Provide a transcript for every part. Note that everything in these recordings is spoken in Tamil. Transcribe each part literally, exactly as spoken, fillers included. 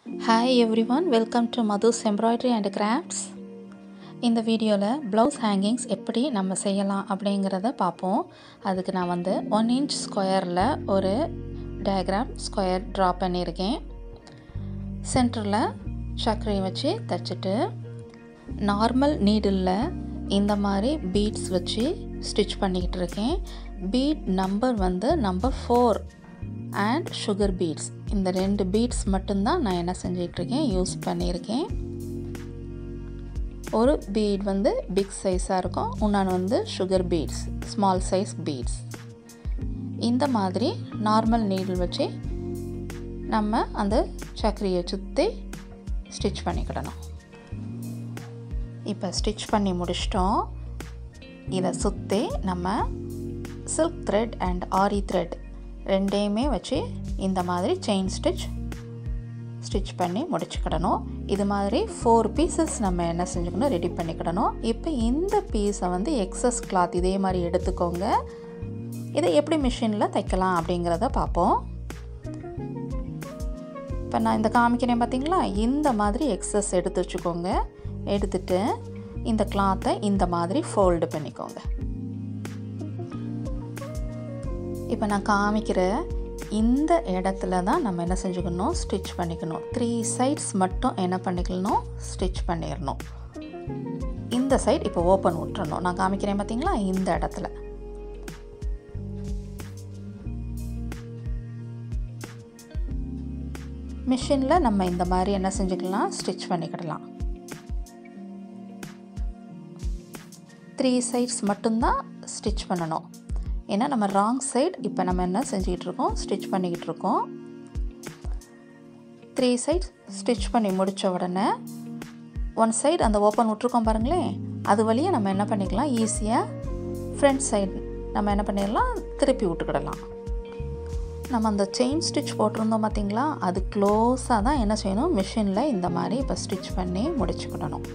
Hi everyone, welcome to Mathu's Embroidery and Crafts. இந்த வீடியோவில் blouse hangings எப்படி நம்ம செய்யலாம் அப்படிங்கிறத பார்ப்போம். அதுக்கு நான் வந்து one inch ஸ்கொயரில் ஒரு டயக்ராம் ஸ்கொயர் ட்ரா பண்ணியிருக்கேன். சென்டரில் சக்கரை வச்சு தைச்சிட்டு நார்மல் நீடில் இந்த மாதிரி பீட்ஸ் வச்சு ஸ்டிச் பண்ணிக்கிட்டு இருக்கேன். பீட் நம்பர் வந்து number four and sugar beads, இந்த ரெண்டு பீட்ஸ் மட்டும்தான் நான் என்ன செஞ்சிட்ருக்கேன் யூஸ் பண்ணியிருக்கேன். ஒரு பீட் வந்து பிக் சைஸாக இருக்கும், இன்னொன்று வந்து sugar beads small size beads. இந்த மாதிரி நார்மல் நீடில் வச்சு நம்ம அந்த சக்கரையை சுற்றி ஸ்டிச் பண்ணிக்கிடணும். இப்போ ஸ்டிச் பண்ணி முடிச்சிட்டோம். இதை சுற்றி நம்ம silk thread and aari thread ரெண்டையுமே வச்சு இந்த மாதிரி செயின் ஸ்டிச் ஸ்டிச் பண்ணி முடிச்சுக்கிடணும். இது மாதிரி ஃபோர் பீசஸ் நம்ம என்ன செஞ்சுக்கணும் ரெடி பண்ணிக்கிடணும். இப்போ இந்த பீஸை வந்து எக்ஸஸ் கிளாத் இதே மாதிரி எடுத்துக்கோங்க. இதை எப்படி மிஷினில் தைக்கலாம் அப்படிங்கிறத பார்ப்போம். இப்போ நான் இந்த காமிக்கிறேன் பார்த்தீங்களா, இந்த மாதிரி எக்ஸஸ் எடுத்து வச்சுக்கோங்க. எடுத்துட்டு இந்த கிளாத்தை இந்த மாதிரி ஃபோல்டு பண்ணிக்கோங்க. இப்போ நான் காமிக்கிற இந்த இடத்துல தான் நம்ம என்ன செஞ்சுக்கணும் ஸ்டிச் பண்ணிக்கணும். த்ரீ சைட்ஸ் மட்டும் என்ன பண்ணிக்கணும் ஸ்டிச் பண்ணிடணும். இந்த சைட் இப்போ ஓப்பன் விட்டுறணும். நான் காமிக்கிறேன் பார்த்தீங்களா, இந்த இடத்துல மிஷினில் நம்ம இந்த மாதிரி என்ன செஞ்சுக்கலாம் ஸ்டிச் பண்ணிக்கிடலாம். த்ரீ சைட்ஸ் மட்டும்தான் ஸ்டிச் பண்ணணும். ஏன்னா நம்ம ராங் சைடு இப்போ நம்ம என்ன செஞ்சுக்கிட்டு இருக்கோம் ஸ்டிச் பண்ணிக்கிட்டு இருக்கோம். த்ரீ சைட் ஸ்டிச் பண்ணி முடித்த உடனே ஒன் சைடு அந்த ஓப்பன் விட்ருக்கோம் பாருங்களேன், அது வழியாக நம்ம என்ன பண்ணிக்கலாம் ஈஸியாக ஃப்ரண்ட் சைடு நம்ம என்ன பண்ணிடலாம் திருப்பி விட்டுக்கிடலாம். நம்ம அந்த செயின் ஸ்டிச் போட்டிருந்தோம் பார்த்திங்களா, அது க்ளோஸாக தான் என்ன செய்யணும் மிஷினில் இந்த மாதிரி இப்போ ஸ்டிச் பண்ணி முடிச்சுக்கிடணும்.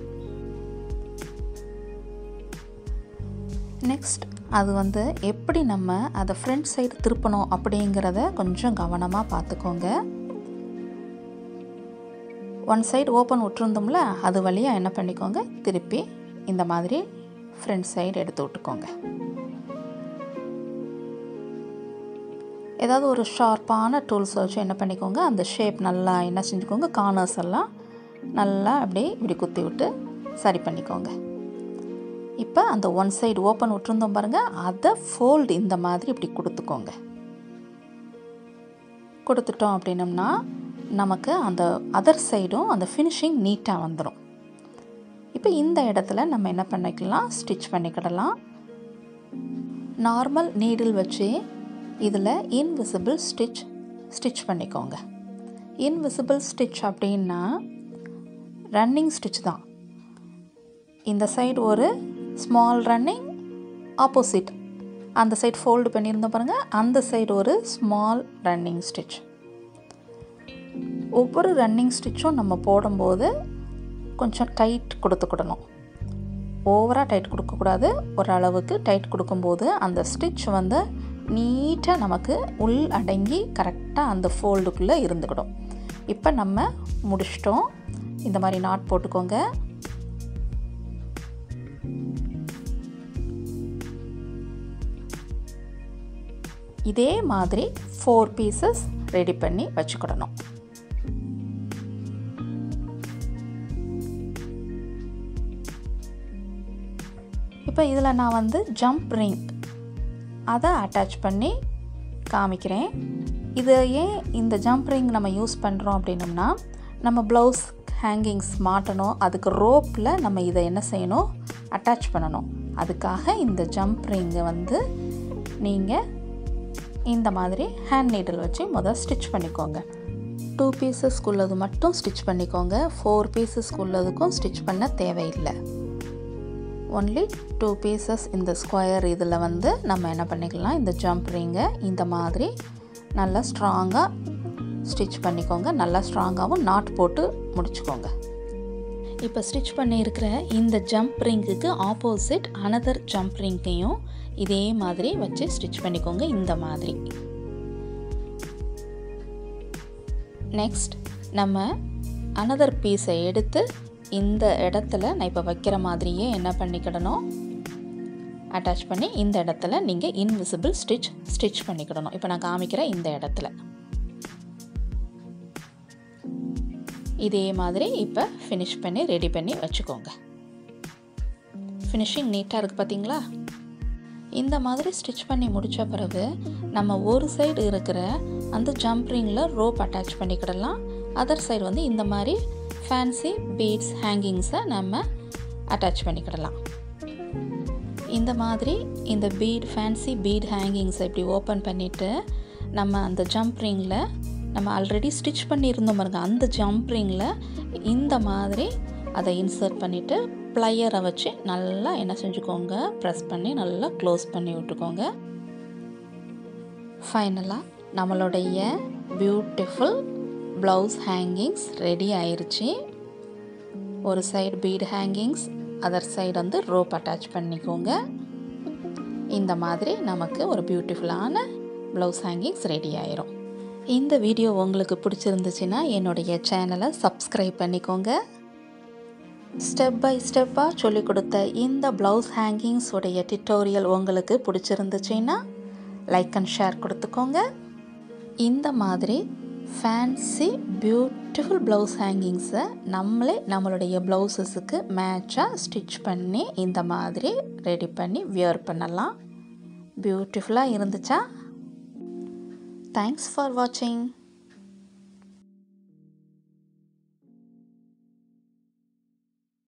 நெக்ஸ்ட் அது வந்து எப்படி நம்ம அதை ஃப்ரண்ட் சைடு திருப்பணும் அப்படிங்கிறத கொஞ்சம் கவனமாக பார்த்துக்கோங்க. ஒன் சைடு ஓப்பன் விட்டுருந்தோம்ல, அது வழியாக என்ன பண்ணிக்கோங்க திருப்பி இந்த மாதிரி ஃப்ரண்ட் சைடு எடுத்து விட்டுக்கோங்க. ஏதாவது ஒரு ஷார்ப்பான டூல்ஸ் வச்சு என்ன பண்ணிக்கோங்க அந்த ஷேப் நல்லா என்ன செஞ்சுக்கோங்க கார்னர்ஸ் எல்லாம் நல்லா அப்படியே இப்படி குத்தி விட்டு சரி பண்ணிக்கோங்க. இப்போ அந்த ஒன் சைடு ஓப்பன் விட்டுருந்தோம் பாருங்கள், அதை ஃபோல்டு இந்த மாதிரி இப்படி கொடுத்துக்கோங்க. கொடுத்துட்டோம் அப்படின்னம்னா நமக்கு அந்த அதர் சைடும் அந்த ஃபினிஷிங் நீட்டாக வந்துடும். இப்போ இந்த இடத்துல நம்ம என்ன பண்ணிக்கலாம் ஸ்டிச் பண்ணிக்கிடலாம். நார்மல் நீடில் வச்சு இதில் இன்விசிபிள் ஸ்டிச் ஸ்டிச் பண்ணிக்கோங்க. இன்விசிபிள் ஸ்டிச் அப்படின்னா ரன்னிங் ஸ்டிச் தான். இந்த சைடு ஒரு ஸ்மால் ரன்னிங், ஆப்போசிட் அந்த சைடு ஃபோல்டு பண்ணியிருந்தோம் பாருங்கள், அந்த சைடு ஒரு ஸ்மால் ரன்னிங் ஸ்டிச். ஒவ்வொரு ரன்னிங் ஸ்டிச்சும் நம்ம போடும்போது கொஞ்சம் டைட் கொடுத்துக்கிடணும். ஓவராக டைட் கொடுக்கக்கூடாது, ஓரளவுக்கு டைட் கொடுக்கும்போது அந்த ஸ்டிச் வந்து நீட்டாக நமக்கு உள் அடங்கி கரெக்டாக அந்த ஃபோல்டுக்குள்ளே இருந்துக்கிடும். இப்போ நம்ம முடிச்சிட்டோம். இந்த மாதிரி நாட் போட்டுக்கோங்க. இதே மாதிரி ஃபோர் பீசஸ் ரெடி பண்ணி வச்சுக்கிடணும். இப்போ இதில் நான் வந்து ஜம்ப் ரிங் அதை அட்டாச் பண்ணி காமிக்கிறேன். இது ஏன் இந்த ஜம்ப் ரிங் நம்ம யூஸ் பண்ணுறோம் அப்படின்னோம்னா, நம்ம ப்ளவுஸ் ஹேங்கிங்ஸ் மாட்டணும், அதுக்கு ரோப்பில் நம்ம இதை என்ன செய்யணும் அட்டாச் பண்ணணும். அதுக்காக இந்த ஜம்ப் ரிங்கை வந்து நீங்கள் இந்த மாதிரி ஹேண்ட் நீடில் வச்சு முதல் ஸ்டிச் பண்ணிக்கோங்க. டூ பீசஸ்க்குள்ளது மட்டும் ஸ்டிச் பண்ணிக்கோங்க. ஃபோர் பீசஸ்க்குள்ளதுக்கும் ஸ்டிச் பண்ண தேவையில்லை. ஒன்லி டூ பீசஸ் இந்த ஸ்கொயர் இதில் வந்து நம்ம என்ன பண்ணிக்கலாம் இந்த ஜம்ப் ரிங்கை இந்த மாதிரி நல்லா ஸ்ட்ராங்காக ஸ்டிச் பண்ணிக்கோங்க. நல்லா ஸ்ட்ராங்காகவும் நாட் போட்டு முடிச்சுக்கோங்க. இப்போ ஸ்டிச் பண்ணியிருக்கிற இந்த ஜம்ப் ரிங்குக்கு ஆப்போசிட் அனதர் ஜம்ப் ரிங்கையும் இதே மாதிரி வச்சு ஸ்டிச் பண்ணிக்கோங்க இந்த மாதிரி. நெக்ஸ்ட் நம்ம another பீஸை எடுத்து இந்த இடத்துல நான் இப்போ வைக்கிற மாதிரியே என்ன பண்ணிக்கிடணும், அட்டாச் பண்ணி இந்த இடத்துல நீங்கள் இன்விசிபிள் ஸ்டிச் ஸ்டிச் பண்ணிக்கிடணும். இப்போ நான் காமிக்கிற இந்த இடத்துல இதே மாதிரி இப்போ ஃபினிஷ் பண்ணி ரெடி பண்ணி வச்சுக்கோங்க. ஃபினிஷிங் நீட்டாக இருக்குது பார்த்தீங்களா? இந்த மாதிரி ஸ்டிச் பண்ணி முடித்த பிறகு நம்ம ஒரு சைடு இருக்கிற அந்த ஜம்ப் ரிங்கில் ரோப் அட்டாச் பண்ணிக்கிடலாம். அதர் சைடு வந்து இந்த மாதிரி ஃபேன்சி பீட்ஸ் ஹேங்கிங்ஸை நம்ம அட்டாச் பண்ணிக்கிடலாம். இந்த மாதிரி இந்த பீட் ஃபேன்சி பீட் ஹேங்கிங்ஸை இப்படி ஓப்பன் பண்ணிவிட்டு நம்ம அந்த ஜம்ப் ரிங்கில் நம்ம ஆல்ரெடி ஸ்டிச் பண்ணியிருந்தோம் பாருங்க, அந்த ஜம்ப் ரிங்கில் இந்த மாதிரி அதை இன்சர்ட் பண்ணிவிட்டு ப்ளையரை வச்சு நல்லா என்ன செஞ்சுக்கோங்க, ப்ரெஸ் பண்ணி நல்லா க்ளோஸ் பண்ணி விட்டுக்கோங்க. ஃபைனலாக நம்மளுடைய பியூட்டிஃபுல் ப்ளவுஸ் ஹேங்கிங்ஸ் ரெடி ஆயிடுச்சு. ஒரு side bead hangings, other side வந்து ரோப் அட்டாச் பண்ணிக்கோங்க. இந்த மாதிரி நமக்கு ஒரு பியூட்டிஃபுல்லான ப்ளவுஸ் ஹேங்கிங்ஸ் ரெடி ஆயிரும். இந்த வீடியோ உங்களுக்கு பிடிச்சிருந்துச்சுன்னா என்னுடைய சேனலை சப்ஸ்கிரைப் பண்ணிக்கோங்க. ஸ்டெப் பை ஸ்டெப்பாக சொல்லிக் கொடுத்த இந்த ப்ளவுஸ் ஹேங்கிங்ஸ் உடைய டியூட்டோரியல் உங்களுக்கு பிடிச்சிருந்துச்சுன்னா லைக் அண்ட் ஷேர் கொடுத்துக்கோங்க. இந்த மாதிரி ஃபேன்சி பியூட்டிஃபுல் ப்ளவுஸ் ஹேங்கிங்ஸை நம்மளே நம்மளுடைய ப்ளவுஸஸுக்கு மேட்சாக ஸ்டிச் பண்ணி இந்த மாதிரி ரெடி பண்ணி வியர் பண்ணலாம். பியூட்டிஃபுல்லாக இருந்துச்சா? Thanks for watching.